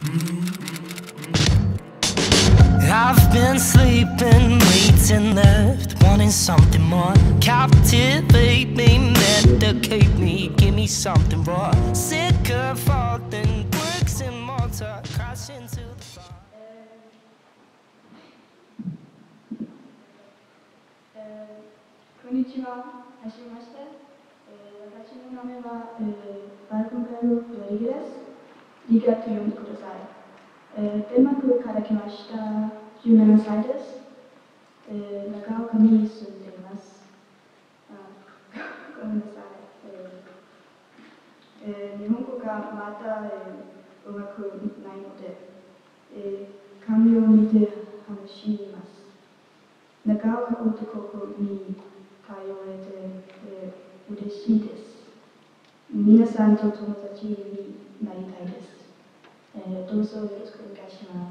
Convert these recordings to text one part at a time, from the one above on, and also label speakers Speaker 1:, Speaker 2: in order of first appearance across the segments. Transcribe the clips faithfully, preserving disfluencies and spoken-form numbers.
Speaker 1: I've been sleeping, waiting, left, wanting something more. Captivate me, medicate me, give me something raw. Sick of all the bricks and mortar, crash into the floor.
Speaker 2: Konnichiwa, hashimashite. Watashi no name wa Balkunkaru Yorigi desu. Arigatou yomite kudasai. デンマークから来ましたじゅうななさいです。長岡に住んでいます。ごめんなさい。日本語がまだうまくないので、紙を見て話します。長岡男に通えて嬉しいです。皆さんと友達になりたいです。どうぞよろしくお願いします。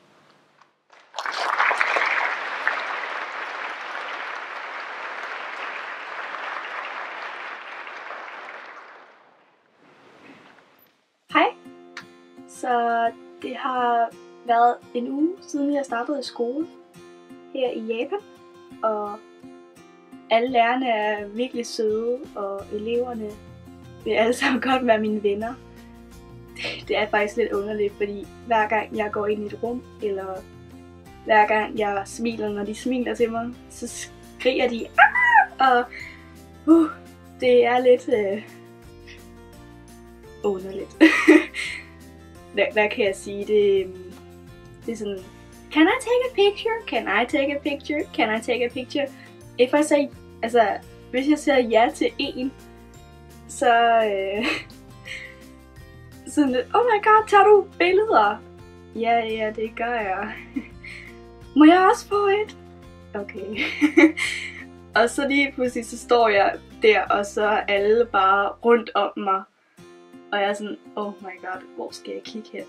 Speaker 3: Hej. Så det har været en uge siden jeg startede i skole her i Japan, og alle lærerne er virkelig søde, og eleverne vil alle sammen godt være mine venner. Det er faktisk lidt underligt, fordi hver gang jeg går ind i et rum, eller hver gang jeg smiler, når de smiler til mig, så skriger de Aah! Og uh, det er lidt øh, underligt. hvad, hvad kan jeg sige? Det, det er sådan, can I take a picture? Can I take a picture? Can I take a picture? If I say, altså, hvis jeg siger ja til en, så øh, sådan lidt, oh my god, tager du billeder? Ja, ja, det gør jeg. Må jeg også få et? Okay. Og så lige pludselig, så står jeg der, og så er alle bare rundt om mig. Og jeg er sådan, oh my god, hvor skal jeg kigge hen?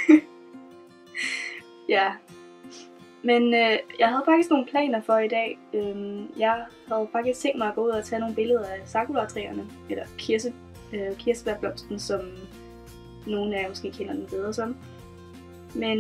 Speaker 3: Ja. Men øh, jeg havde faktisk nogle planer for i dag. Øhm, jeg havde faktisk tænkt mig at gå ud og tage nogle billeder af sakura-træerne, eller kirse, øh, kirsebærblomsten, som nogle af jer måske kender den bedre som. Men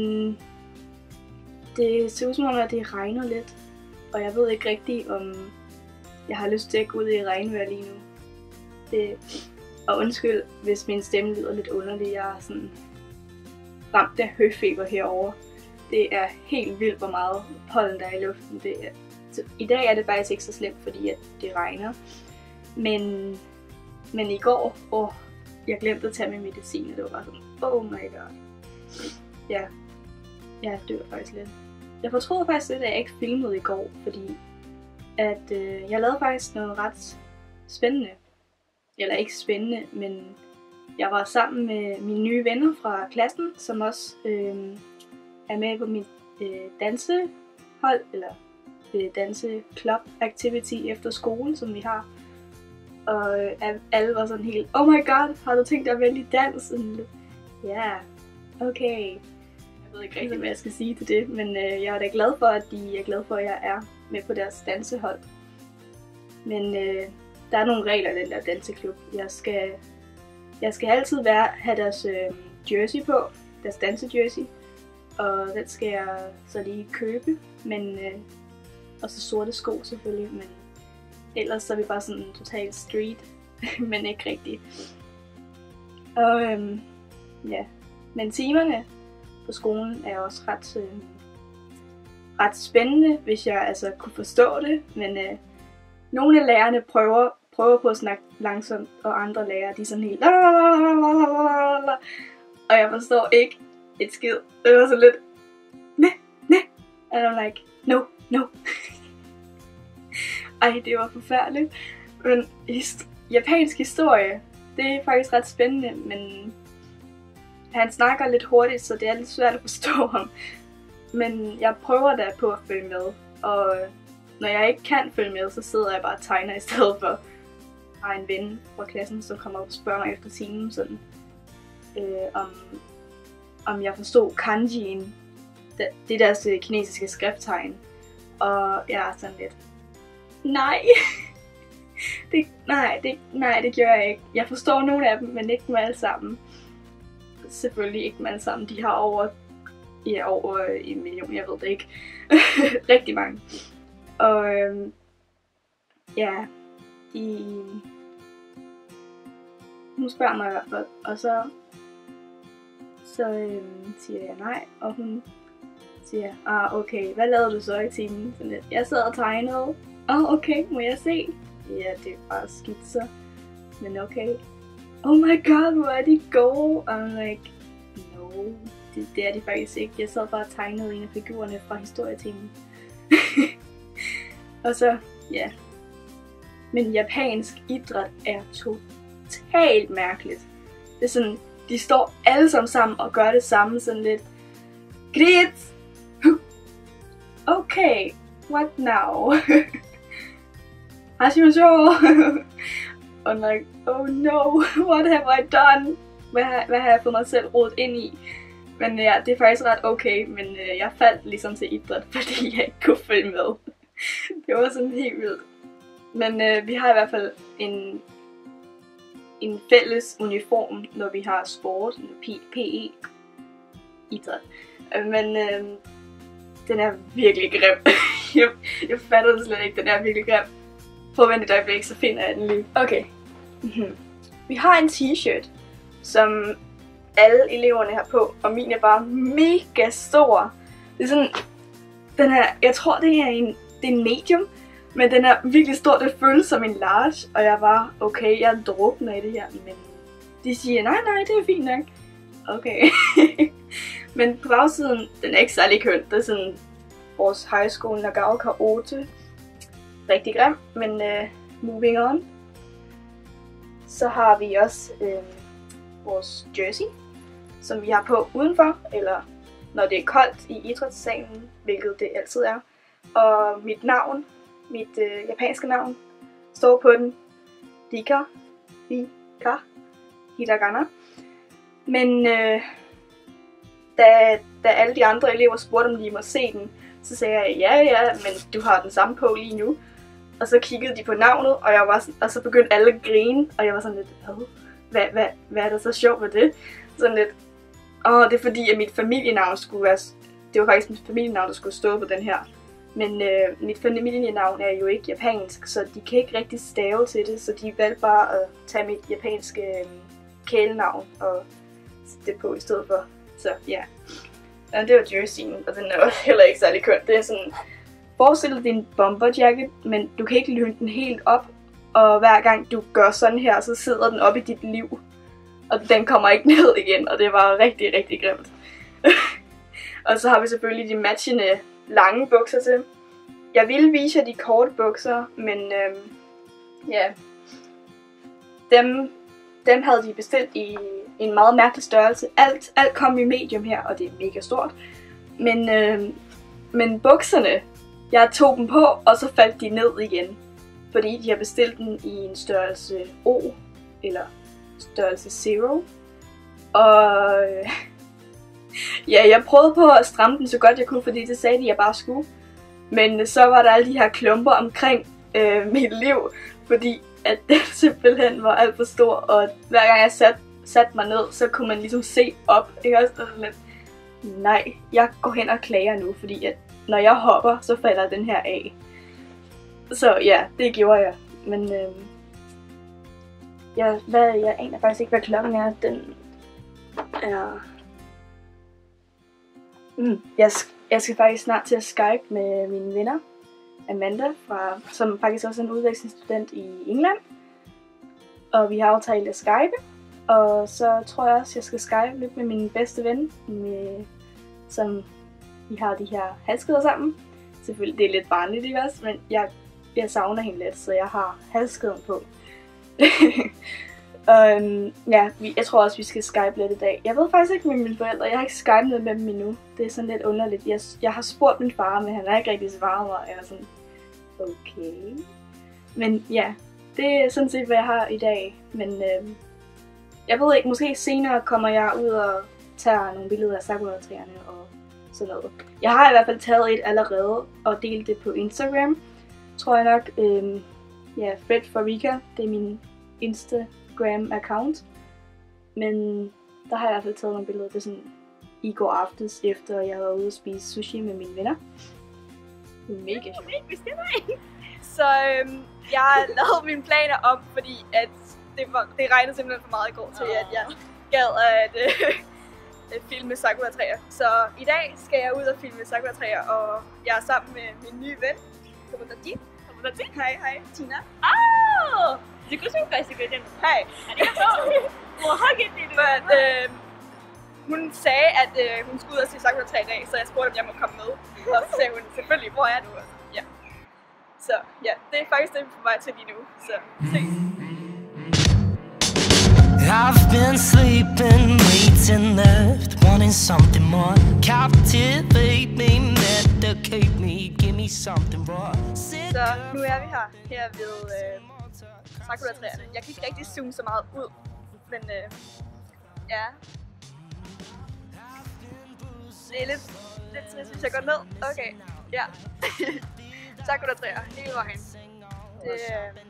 Speaker 3: det ser ud som om, at det regner lidt, og jeg ved ikke rigtig, om jeg har lyst til at gå ud i regnvejr lige nu. Det, og undskyld, hvis min stemme lyder lidt underlig. Jeg er sådan ramt af høfeber herovre. Det er helt vildt, hvor meget pollen der er i luften. Det er, så i dag er det faktisk ikke så slemt, fordi at det regner. Men, men i går, åh, jeg glemte at tage min medicin, og det var bare sådan, oh my god. Ja, jeg dør faktisk lidt. Jeg fortrød faktisk lidt, at jeg ikke filmede i går, fordi at øh, jeg lavede faktisk noget ret spændende. Eller ikke spændende, men jeg var sammen med mine nye venner fra klassen, som også øh, er med på mit øh, dansehold, eller øh, danseklub activity efter skole, som vi har. Og øh, alle var sådan helt, oh my god, har du tænkt dig at vælge dans? Ja, yeah, okay. Jeg ved ikke rigtig, hvad jeg skal sige til det, men øh, jeg er da glad for, at de er glade for, at jeg er med på deres dansehold. Men øh, der er nogle regler i den der danseklub. Jeg skal, jeg skal altid være, have deres øh, jersey på, deres dansejersey. Og den skal jeg så lige købe, men øh, og så sorte sko selvfølgelig, men ellers så er vi bare sådan totalt street, men ikke rigtigt. Og øhm, ja, men timerne på skolen er også ret, øh, ret spændende, hvis jeg altså kunne forstå det, men øh, nogle af lærerne prøver, prøver på at snakke langsomt, og andre lærere, de er sådan helt og jeg forstår ikke et skid. Det var så lidt næ, næ, and I'm like, no, no. Ej, det var forfærdeligt. Men hist- japansk historie, det er faktisk ret spændende, men han snakker lidt hurtigt, så det er lidt svært at forstå ham. Men jeg prøver da på at følge med, og når jeg ikke kan følge med, så sidder jeg bare og tegner i stedet for. Jeg har en ven fra klassen, som kommer op og spørger mig efter timen, sådan, øh, om, om jeg forstod kanjien. Det, det er deres kinesiske skrifttegn. Og jeg er sådan lidt, nej, det, nej, det, nej, det gør jeg ikke. Jeg forstår nogle af dem, men ikke dem alle sammen. selvfølgelig ikke dem alle sammen. De har over, ja, over en million, jeg ved det ikke. Rigtig mange. Og øhm, ja, de... Hun spørger mig i hvert fald, og så, så øhm, siger jeg nej, og hun siger, ah okay, hvad lavede du så i timen? Sådan lidt, jeg sad og tegnede. Ah okay, må jeg se? Ja, det er bare skitser, men okay. Oh my god, hvor er de gode? I'm like, no, det, det er de faktisk ikke. Jeg sad bare og tegnede en af figurerne fra historietimen. Og så, ja. Men japansk idræt er totalt mærkeligt. Det er sådan, de står alle sammen sammen og gør det samme sådan lidt. Grit! Okay, what now? Hashimashou! Og like, oh no, what have I done? Hvad har, hvad har jeg fået mig selv rodet ind i? Men ja, det er faktisk ret okay, men øh, jeg faldt ligesom til idræt, fordi jeg ikke kunne følge med. Det var sådan helt vildt. Men øh, vi har i hvert fald en, en fælles uniform, når vi har sport, P E, idræt. Men øh, den er virkelig grim. jeg, jeg fatter det slet ikke, den er virkelig grim. Forvent et øjeblik, så finder jeg den lige. Okay. Mm-hmm. Vi har en t-shirt, som alle eleverne har på, og min er bare mega stor. Det er sådan, den her, jeg tror det er en, det er en medium, men den er virkelig stor, det føles som en large, og jeg var, okay, jeg drukner i det her, men de siger, nej, nej, det er fint nok. Okay. Men på bagsiden, den er ikke særlig køn, det er sådan vores high school Nagaoka otte. Rigtig grim, men uh, moving on. Så har vi også øh, vores jersey, som vi har på udenfor, eller når det er koldt i idrætssalen, hvilket det altid er. Og mit navn, mit øh, japanske navn, står på den. Rika, Rika, Hiragana. Men øh, da, da alle de andre elever spurgte, om de må se den, så sagde jeg, ja, ja, men du har den samme på lige nu. Og så kiggede de på navnet, og, jeg var sådan, og så begyndte alle at grine, og jeg var sådan lidt, hvad, hvad, hvad er der så sjovt med det? Sådan lidt, åh, det er fordi, at mit familienavn skulle være, det var faktisk mit familienavn, der skulle stå på den her. Men øh, mit familienavn er jo ikke japansk, så de kan ikke rigtig stave til det, så de valgte bare at tage mit japanske øh, kælenavn og sætte det på i stedet for. Så ja, og det var jerseyen, og den er også heller ikke særlig køn. Det er sådan, forestil dig din bomberjacket, men du kan ikke løbe den helt op, og hver gang du gør sådan her, så sidder den op i dit liv. Og den kommer ikke ned igen, og det var rigtig, rigtig grimt. Og så har vi selvfølgelig de matchende lange bukser til. Jeg ville vise jer de korte bukser, men øhm, ja, dem, dem havde de bestilt i en meget mærkelig størrelse. Alt, alt kom i medium her, og det er mega stort. Men, øhm, men bukserne, jeg tog dem på, og så faldt de ned igen. Fordi de har bestilt den i en størrelse O, eller størrelse zero. Og ja, jeg prøvede på at stramme den så godt jeg kunne, fordi det sagde de, jeg bare skulle. Men så var der alle de her klumper omkring øh, mit liv, fordi at den simpelthen var alt for stor, og hver gang jeg satte sat mig ned, så kunne man ligesom se op. Ikke også? Og sådan lidt, nej, jeg går hen og klager nu, fordi at når jeg hopper, så falder den her af. Så ja, det gjorde jeg. Men øh, jeg, hvad, jeg aner faktisk ikke, hvad klokken er. Den er... Mm, jeg, jeg skal faktisk snart til at Skype med mine venner. Amanda, fra, som faktisk også er en udvekslingsstudent i England. Og vi har aftalt at Skype. Og så tror jeg også, jeg skal Skype lidt med min bedste ven, med, som vi har de her halskæder sammen. Selvfølgelig, det er lidt barnligt, ikke også? Men jeg, jeg savner hende lidt, så jeg har halskæden på. um, ja, vi, jeg tror også, vi skal Skype lidt i dag. Jeg ved faktisk ikke med mine forældre. Jeg har ikke Skypet med dem endnu. Det er sådan lidt underligt. Jeg, jeg har spurgt min far, men han har ikke rigtig svaret mig. Jeg er sådan, okay. Men ja, det er sådan set, hvad jeg har i dag. Men øhm, jeg ved ikke, måske senere kommer jeg ud og tager nogle billeder af sakura-træerne og sådan noget. Jeg har i hvert fald taget et allerede og delt det på Instagram, tror jeg nok. Øhm, ja, Fred for Rika, det er min Instagram-account. Men der har jeg i hvert fald taget nogle billeder. Det er sådan i går aftes, efter jeg var ude at spise sushi med mine venner. Det er mega sjovt.
Speaker 4: Ikke, hvis det var en. Så øhm, jeg har lavet mine planer om, fordi at det, var, det regnede simpelthen for meget i går til, at jeg gad at øh, filme sakura-træer. Så i dag skal jeg ud og filme sakura-træer, og jeg er sammen med min nye ven, Tomodachi. Tomodachi? Hej, hej, Tina.
Speaker 5: Oh! 自己紹介してくれてるの
Speaker 4: Hej.
Speaker 5: ありがとうもうハゲてる
Speaker 4: But, øh, hun sagde, at øh, hun skulle ud og se sakura-træer i dag, så jeg spurgte, om jeg må komme med. Og så sagde hun, selvfølgelig, hvor er du? Og så, ja. Så ja, det er faktisk det, vi er på vej til lige nu. Så ses.
Speaker 1: I've been sleeping, waiting, left, wanting something more. Captivate me, medicate me, give me something raw.
Speaker 4: Så nu er vi her, her ved øh, sakura-træerne. Jeg kan ikke rigtig zoome så meget ud, men øh, ja. Det er lidt, lidt trist, hvis jeg går ned. Okay, ja. Sakura-træer hele vejen. Det, øh,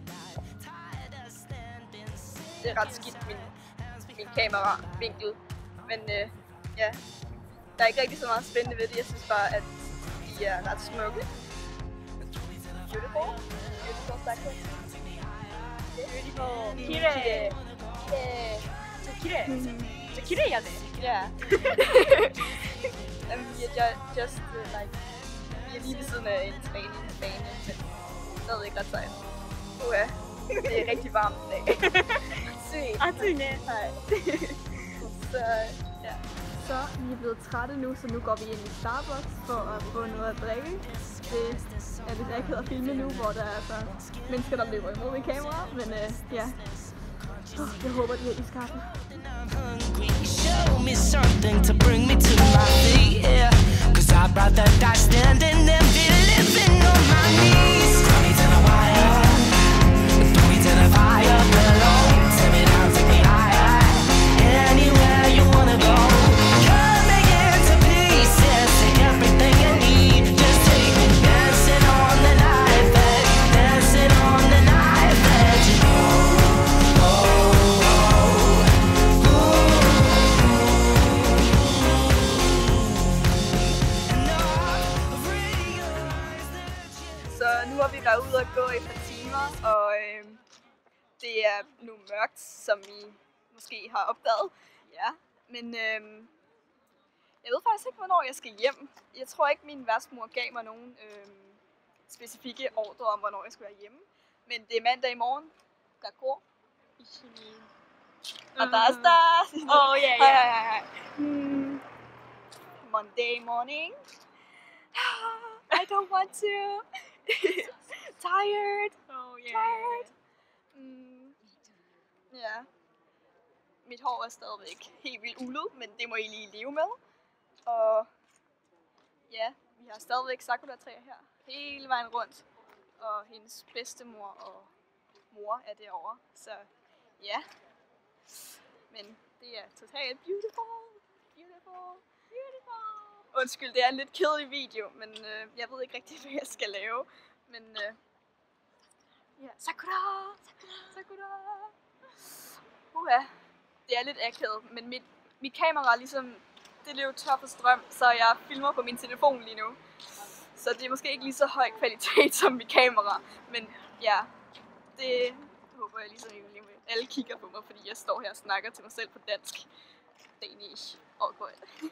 Speaker 4: det er ret skidt, min, min kameravinkel. Men øh, ja, der er ikke rigtig så meget spændende ved det. Jeg synes bare, at de er ret smukke. Beautiful. Beautiful sakura.
Speaker 5: Beautiful 綺麗ちょっと綺麗ちょっと綺麗やね
Speaker 4: Yeah. And we are ju- just uh, like, vi er lige ved siden af en træningsbane, men stadig ikke ret sejt. Uha, det er rigtig varmt i dag. Sygt.
Speaker 5: 暑いね
Speaker 4: Nej. Så ja.
Speaker 6: Så vi er blevet trætte nu, så nu går vi ind i Starbucks for at få noget at drikke. Det er lidt akavet at filme nu, hvor der er altså mennesker, der løber imod mit kamera, men øh, ja. Oh, jeg håber, de er iskaffe.
Speaker 1: Show me something to bring me to my feet, yeah. Cause I'd rather die standing than be living on my knees. Throw me to the wire, throw me to the fire below. Take me down, take me higher, anywhere you wanna go. Cut me into pieces, take everything you need. Just take me dancing on the knife edge, dancing on the knife edge. Oh,
Speaker 4: Så nu har vi været ude og gå i et par timer, og øh, det er nu mørkt, som I måske har opdaget. Ja, men øh, jeg ved faktisk ikke, hvornår jeg skal hjem. Jeg tror ikke, min værtsmor gav mig nogen øh, specifikke ordre om, hvornår jeg skal være hjemme. Men det er mandag i morgen. Gakko. Ishi. Og der er start.
Speaker 5: Åh, ja,
Speaker 4: Hej,
Speaker 5: ja.
Speaker 4: hej, hej, hej. Hmm. Monday morning. I don't want to. Tired.
Speaker 5: Oh, yeah.
Speaker 4: Tired. Mm. Ja. Mit hår er stadigvæk helt vildt ulet, men det må I lige leve med. Og ja, vi har stadigvæk sakura-træer her hele vejen rundt. Og hendes bedstemor og mor er derovre. Så ja. Men det er totalt beautiful. Beautiful. Beautiful. Undskyld, det er en lidt kedelig video, men øh, jeg ved ikke rigtig, hvad jeg skal lave. Men øh, ja, sakura, sakura, sakura. Uha, det er lidt akavet, men mit, mit kamera er ligesom, det løb tør for strøm, så jeg filmer på min telefon lige nu. Så det er måske ikke lige så høj kvalitet som mit kamera, men ja, det håber jeg ligesom ikke. Alle kigger på mig, fordi jeg står her og snakker til mig selv på dansk. Danish. Awkward.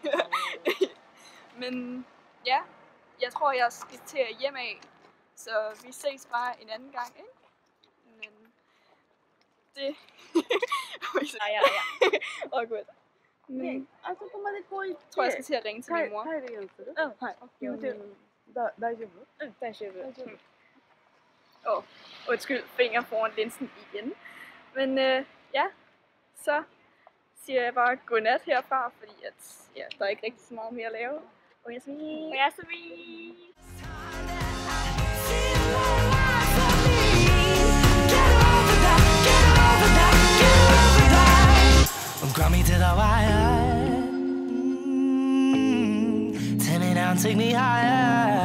Speaker 4: Men ja, jeg tror, jeg skal til at hjem af. Så vi ses bare en anden gang, ikke? Men det...
Speaker 5: Ja, ja, ja.
Speaker 4: Awkward. Men
Speaker 5: あそこまでこう行って
Speaker 4: jeg tror, jeg skal til at ringe til min
Speaker 5: 帰
Speaker 4: mor.
Speaker 5: 帰るようにする
Speaker 4: うん、はい。
Speaker 5: うんでだ大丈夫うん大丈夫大丈夫
Speaker 4: Åh, oh, undskyld, finger foran linsen igen. Men øh, ja, så siger jeg bare godnat herfra, fordi at, ja, der er ikke rigtig så meget mere at lave. Og jeg siger,
Speaker 5: おやすみ
Speaker 1: Grab me to the wire, mm, turn it down, take me higher.